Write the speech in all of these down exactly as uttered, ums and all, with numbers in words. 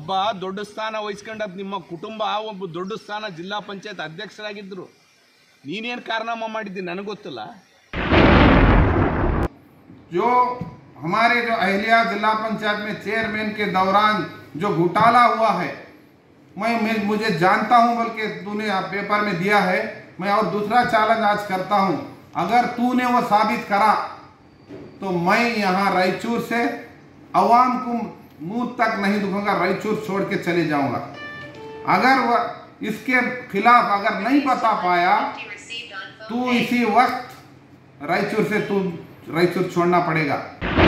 ಒಬ್ಬ ದೊಡ್ಡ ಸ್ಥಾನ ವಹಿಸ್ಕೊಂಡದ್ ನಿಮ್ಮ ಕುಟುಂಬ ಒಬ್ಬ ದೊಡ್ಡ ಸ್ಥಾನ ಜಿಲ್ಲಾ ಪಂಚಾಯತ್ ಅಧ್ಯಕ್ಷರಾಗಿದ್ರು ನೀನೇನು ಕಾರಣಮ ಮಾಡಿದ್ದಿ ನನಗೆ ಗೊತ್ತಿಲ್ಲ जो हमारे जो अहलिया जिला पंचायत में चेयरमैन के दौरान जो घोटाला हुआ है मैं, मैं मुझे जानता हूं बल्कि तूने पेपर में दिया है मैं और दूसरा चैलेंज आज करता हूं अगर तूने वो साबित करा तो मैं यहाँ रायचूर से अवाम को मुंह तक नहीं दुखूंगा रायचूर छोड़ के चले जाऊंगा अगर वह इसके खिलाफ अगर नहीं बता पाया तू इसी वक्त रायचूर से तू रायचूर छोड़ना पड़ेगा।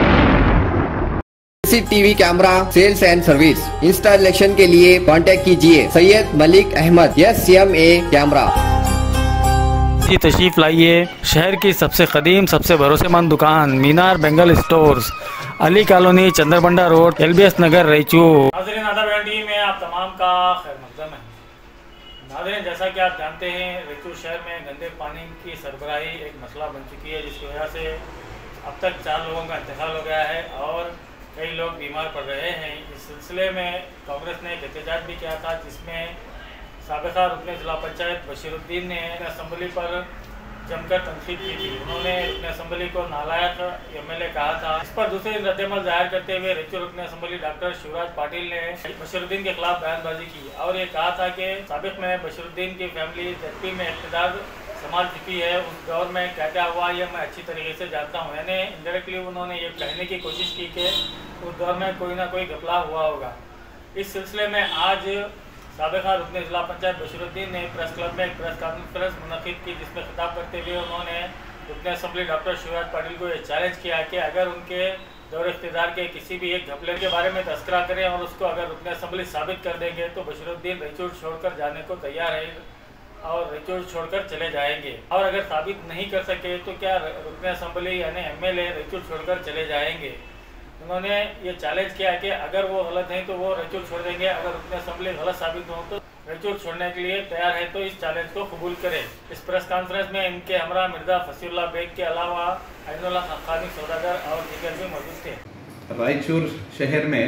CCTV camera sales and service installation के लिए कांटेक्ट कीजिए Syed Malik Ahmed S M A camera. जी तशरीफ लाइए शहर की सबसे कदीम सबसे भरोसेमंद दुकान Minar bangle stores Ali colony Chandrabanda road L B S Nagar Raichur. नाज़रीन आदाब टीवी में आप तमाम का खैर मकदम है। नाज़रीन जैसा कि आप जानते हैं रायचूर शहर में गंदे पानी की सरबराही एक मसला बन चुकी है जिसकी वजह से अब तक चार लोगों का इंतकाल हो गया है और कई लोग बीमार पड़ रहे हैं। इस सिलसिले में कांग्रेस ने एक एहतजाज भी किया था जिसमें साबिका रुकन जिला पंचायत बशीरुद्दीन ने असम्बली पर जमकर तनकीद की थी। उन्होंने रुकन असम्बली को नालायक एमएलए कहा था। इस पर दूसरे दिन रद्दमल जाहिर करते हुए रायचूर रुकन असम्बली डॉक्टर शिवराज पाटिल ने बशीरुद्दीन के खिलाफ बयानबाजी की और ये कहा था कि साबिक में बशीरुद्दीन की फैमिली जदपी में इक़्तिदार संभाल चुकी है उस दौर में क्या क्या हुआ ये मैं अच्छी तरीके से जानता हूँ। यानी इंडायरेक्टली उन्होंने ये कहने की कोशिश की कि उस दौर में कोई ना कोई घपला हुआ होगा। इस सिलसिले में आज साबिका रुकन जिला पंचायत बशीरुद्दीन ने प्रेस क्लब में एक प्रेस कॉन्फ्रेंस मुनक़िद की जिसमें खिताब करते हुए उन्होंने रुकन असम्बली डॉक्टर शिवराज पाटिल को ये चैलेंज किया कि अगर उनके दौर इख्तियार के किसी भी एक घपले के बारे में तस्करा करें और उसको अगर रुकन असम्बली साबित कर देंगे तो बशीरुद्दीन रायचूर छोड़कर जाने को तैयार है और रायचूर छोड़कर चले जाएंगे और अगर साबित नहीं कर सके तो क्या रुकन असम्बली यानी एमएलए रायचूर छोड़कर चले जाएंगे। उन्होंने ये चैलेंज किया कि अगर वो गलत हैं तो वो रायचूर छोड़ देंगे, अगर रुकन असम्बली गलत साबित हो तो रायचूर छोड़ने के लिए तैयार है तो इस चैलेंज को कबूल करें। इस प्रेस कॉन्फ्रेंस में इनके हमरा मिर्जा फसीउल्लाह बेग के अलावा ऐनुल्लाह खानी सौदागर और दीगर भी मौजूद थे। रायचूर शहर में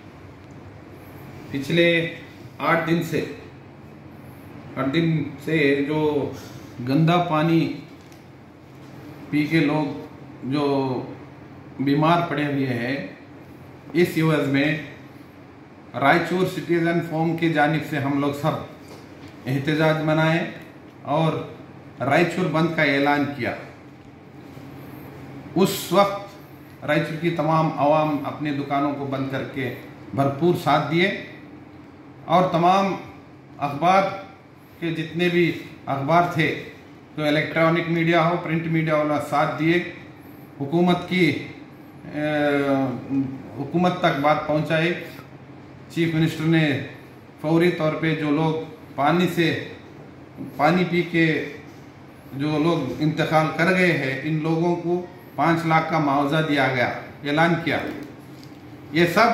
पिछले आठ दिन से आठ दिन से जो गंदा पानी पी के लोग जो बीमार पड़े हुए हैं इस एवज में रायचूर सिटीजन फोरम की जानिब से हम लोग सब एहतजाज मनाए और रायचूर बंद का ऐलान किया। उस वक्त रायचूर की तमाम आवाम अपनी दुकानों को बंद करके भरपूर साथ दिए और तमाम अखबार के जितने भी अखबार थे तो इलेक्ट्रॉनिक मीडिया हो प्रिंट मीडिया वाला साथ दिए। हुकूमत की हुकूमत तक बात पहुंचाई। चीफ मिनिस्टर ने फौरी तौर पे जो लोग पानी से पानी पी के जो लोग इंतकाल कर गए हैं इन लोगों को पाँच लाख का मुआवजा दिया गया ऐलान किया। ये सब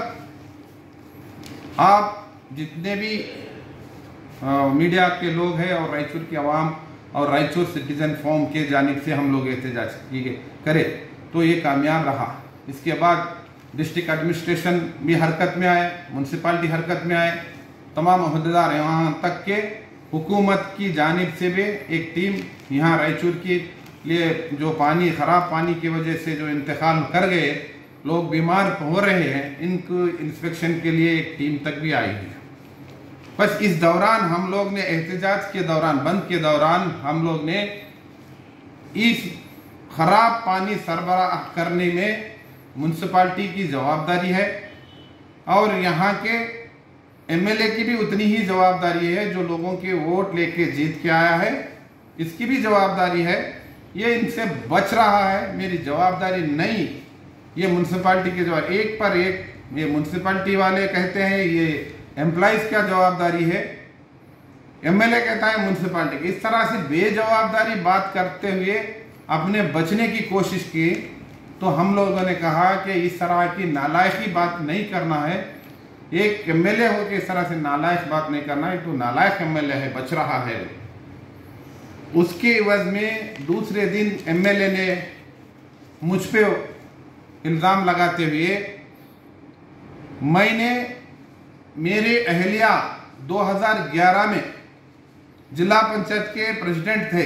आप जितने भी आ, मीडिया के लोग हैं और रायचूर की आवाम और रायचूर सिटीजन फोरम के जानिब से हम लोग एहतजाज करे तो ये कामयाब रहा। इसके बाद डिस्ट्रिक्ट एडमिनिस्ट्रेशन भी हरकत में आए, म्यूनसिपालिटी हरकत में आए, तमाम अहदेदार यहाँ तक के हुकूमत की जानिब से भी एक टीम यहाँ रायचूर के लिए जो पानी ख़राब पानी की वजह से जो इंतकाल कर गए लोग बीमार हो रहे हैं इनको इंस्पेक्शन के लिए एक टीम तक भी आई है। बस इस दौरान हम लोग ने एहतजाज के दौरान बंद के दौरान हम लोग ने इस खराब पानी सरबराह करने में म्यूनसिपालिटी की जवाबदारी है और यहाँ के एमएलए की भी उतनी ही जवाबदारी है जो लोगों के वोट लेके जीत के आया है इसकी भी जवाबदारी है। ये इनसे बच रहा है मेरी जवाबदारी नहीं, ये म्यूनसिपालिटी के जवाब एक पर एक ये म्यूनसिपालिटी वाले कहते हैं ये एम्प्लॉइज क्या जवाबदारी है, एमएलए कहता है म्यूनसिपालिटी की। इस तरह से बेजवाबदारी बात करते हुए अपने बचने की कोशिश की तो हम लोगों ने कहा कि इस तरह की नालायकी बात नहीं करना है। एक एमएलए हो के इस तरह से नालायक बात नहीं करना है, तो नालायक एमएलए है, बच रहा है। उसके एवज में दूसरे दिन एमएलए ने मुझ पे इल्ज़ाम लगाते हुए मैंने मेरे अहलिया दो हज़ार ग्यारह में जिला पंचायत के प्रेसिडेंट थे।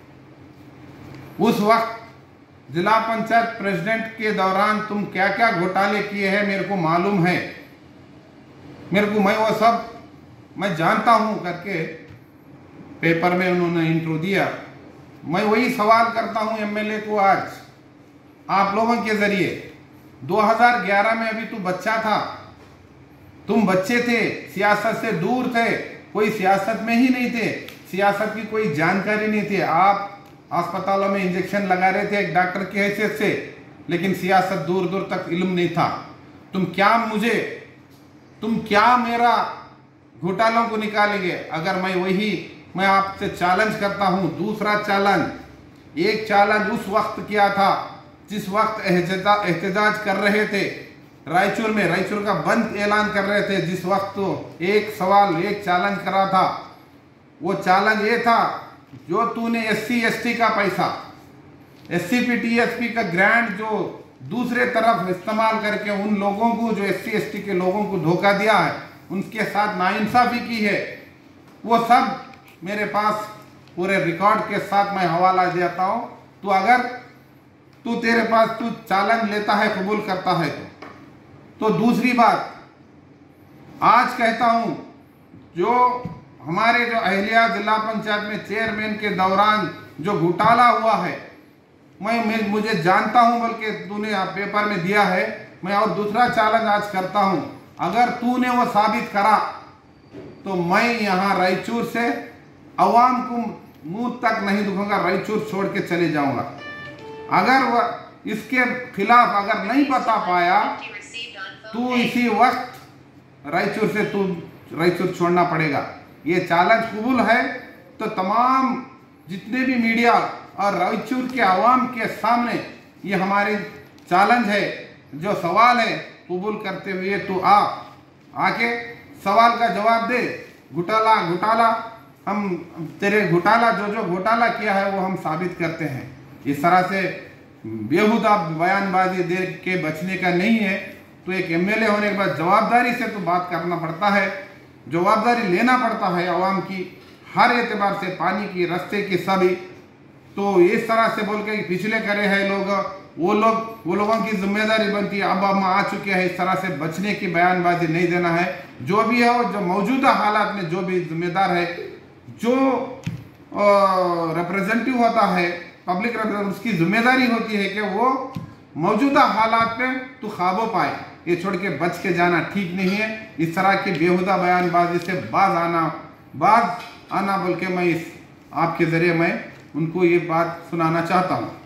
उस वक्त जिला पंचायत प्रेसिडेंट के दौरान तुम क्या क्या घोटाले किए हैं मेरे को मालूम है, मेरे को मैं वो सब मैं जानता हूं करके पेपर में उन्होंने इंट्रो दिया। मैं वही सवाल करता हूं एमएलए को आज आप लोगों के जरिए, दो हज़ार ग्यारह में अभी तू बच्चा था, तुम बच्चे थे, सियासत से दूर थे, कोई सियासत में ही नहीं थे, सियासत की कोई जानकारी नहीं थी। आप अस्पतालों में इंजेक्शन लगा रहे थे एक डॉक्टर की हैसियत से, लेकिन सियासत दूर दूर तक इल्म नहीं था। तुम क्या मुझे तुम क्या मेरा घोटालों को निकालेंगे? अगर मैं वही मैं आपसे चैलेंज करता हूं, दूसरा चैलेंज, एक चैलेंज उस वक्त किया था जिस वक्त एहतजाज कर रहे थे रायचूर में, रायचूर का बंद ऐलान कर रहे थे, जिस वक्त तो एक सवाल एक चैलेंज करा था। वो चैलेंज ये था, जो तूने एससी एसटी का पैसा, एससी पी टीएसपी का ग्रांट जो दूसरे तरफ इस्तेमाल करके उन लोगों को, जो एससी एसटी के लोगों को धोखा दिया है, उनके साथ नाइंसाफी की है, वो सब मेरे पास पूरे रिकॉर्ड के साथ मैं हवाला देता हूं। तो अगर तू तेरे पास तू चैलेंज लेता है, कबूल करता है तो तो दूसरी बात आज कहता हूं, जो हमारे जो अहलिया जिला पंचायत में चेयरमैन के दौरान जो घोटाला हुआ है, मैं, मैं मुझे जानता हूं, बल्कि तूने पेपर में दिया है। मैं और दूसरा चैलेंज आज करता हूं, अगर तूने वो साबित करा तो मैं यहां रायचूर से अवाम को मुंह तक नहीं दुखूंगा, रायचूर छोड़ के चले जाऊंगा। अगर वह इसके खिलाफ अगर नहीं बता पाया तू इसी वक्त रायचूर से तू रायचूर छोड़ना पड़ेगा। ये चैलेंज कबूल है तो तमाम जितने भी मीडिया और रायचूर के आवाम के सामने ये हमारे चैलेंज है, जो सवाल है कबूल करते हुए तू आ आके सवाल का जवाब दे। घोटाला घोटाला हम तेरे घोटाला जो जो घोटाला किया है वो हम साबित करते हैं। इस तरह से बेहुदा बयानबाजी दे के बचने का नहीं है। तो एक एमएलए होने के बाद जवाबदारी से तो बात करना पड़ता है, जवाबदारी लेना पड़ता है आवाम की हर एतबार से, पानी की, रास्ते की, सभी। तो इस तरह से बोल के पिछले करे हैं लोग, वो लोग वो लोगों की जिम्मेदारी बनती है। अब हम आ चुके हैं, इस तरह से बचने की बयानबाजी नहीं देना है। जो भी है वो जो मौजूदा हालात में जो भी जिम्मेदार है, जो रिप्रेजेंटेटिव होता है पब्लिक रिप्रेजेंटेटिव, उसकी जिम्मेदारी होती है कि वो मौजूदा हालात में तो काबू पाए। ये छोड़ के बच के जाना ठीक नहीं है। इस तरह की बेहुदा बयानबाजी से बाज आना बाज आना बोल के मैं इस आपके जरिए मैं उनको ये बात सुनाना चाहता हूँ।